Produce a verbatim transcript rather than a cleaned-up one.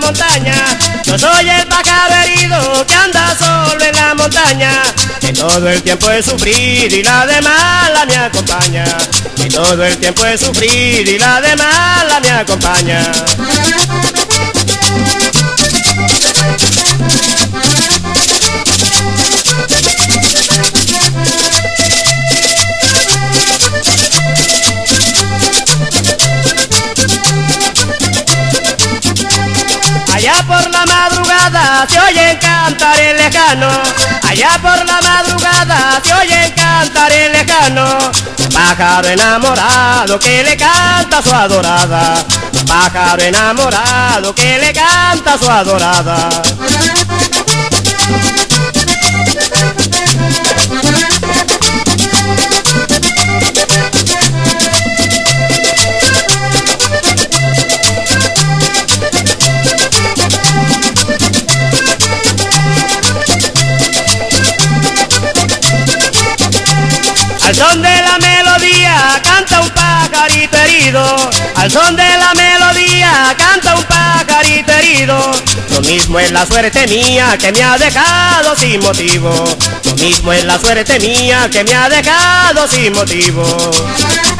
montaña. Yo soy el pájaro herido que anda solo en la montaña, que todo el tiempo es sufrir y la de mala me acompaña, que todo el tiempo es sufrir y la de mala me acompaña. Allá por la madrugada se oyen cantares lejanos, allá por la madrugada se oyen cantares lejanos. Un pájaro enamorado que le canta a su adorada, un pájaro enamorado que le canta a su adorada. Al son de la melodía canta un pajarito herido, al son de la melodía canta un pajarito herido. Lo mismo es la suerte mía que me ha dejado sin motivo, lo mismo es la suerte mía que me ha dejado sin motivo.